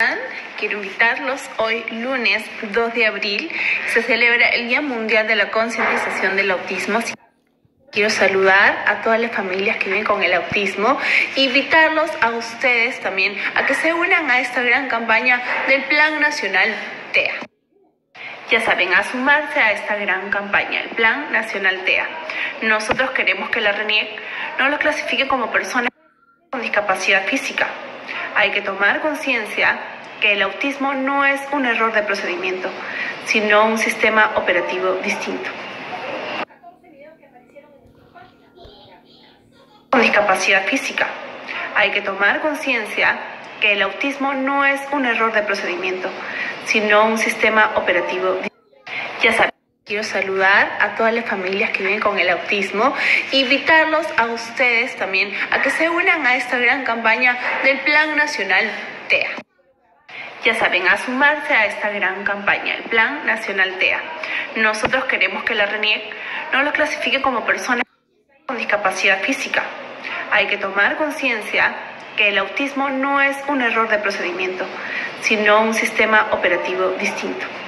Quiero invitarlos, hoy lunes 2 de abril se celebra el Día Mundial de la Concientización del Autismo. Quiero saludar a todas las familias que viven con el autismo e invitarlos a ustedes también a que se unan a esta gran campaña del Plan Nacional TEA. Ya saben, a sumarse a esta gran campaña, el Plan Nacional TEA. Nosotros queremos que la RENIEC no lo clasifique como personas con discapacidad física. Hay que tomar conciencia que el autismo no es un error de procedimiento, sino un sistema operativo distinto. Con discapacidad física. Hay que tomar conciencia que el autismo no es un error de procedimiento, sino un sistema operativo distinto. Ya saben, quiero saludar a todas las familias que viven con el autismo e invitarlos a ustedes también a que se unan a esta gran campaña del Plan Nacional TEA. Ya saben, a sumarse a esta gran campaña, el Plan Nacional TEA. Nosotros queremos que la RENIEC no lo clasifique como personas con discapacidad física. Hay que tomar conciencia que el autismo no es un error de procedimiento, sino un sistema operativo distinto.